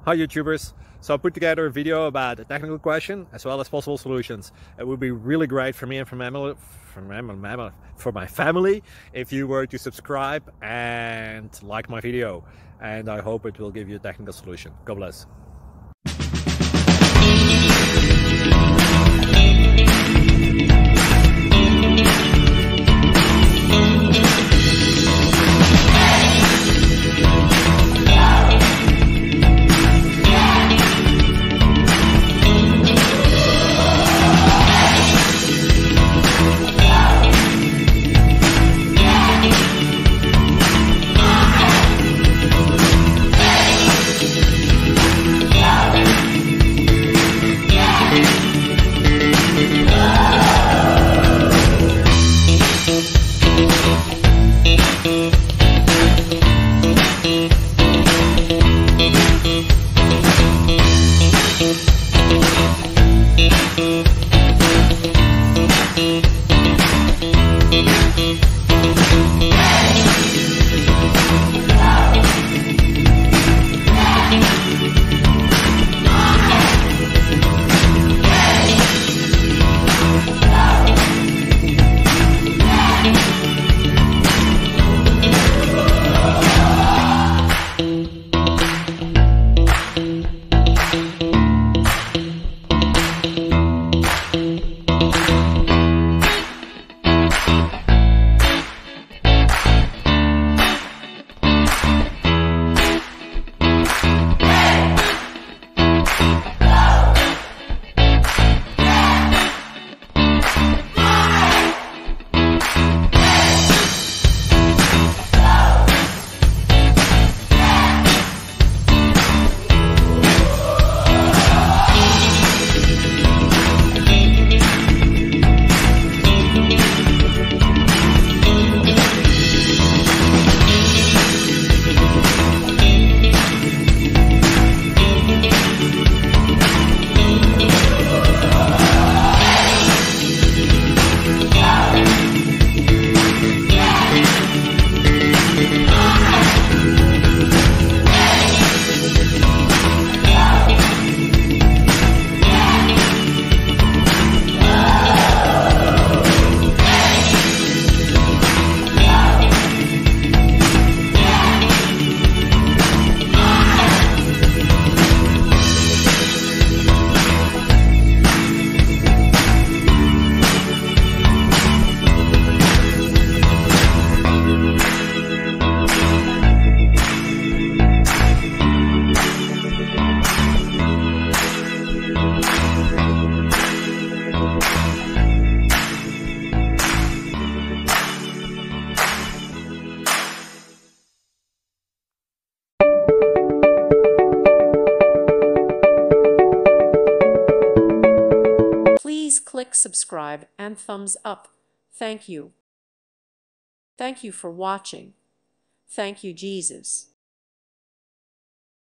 Hi YouTubers. So I put together a video about a technical question as well as possible solutions. It would be really great for me and for my family if you were to subscribe and like my video, and I hope it will give you a technical solution. God bless. Please click subscribe and thumbs up. Thank you. Thank you for watching. Thank you, Jesus.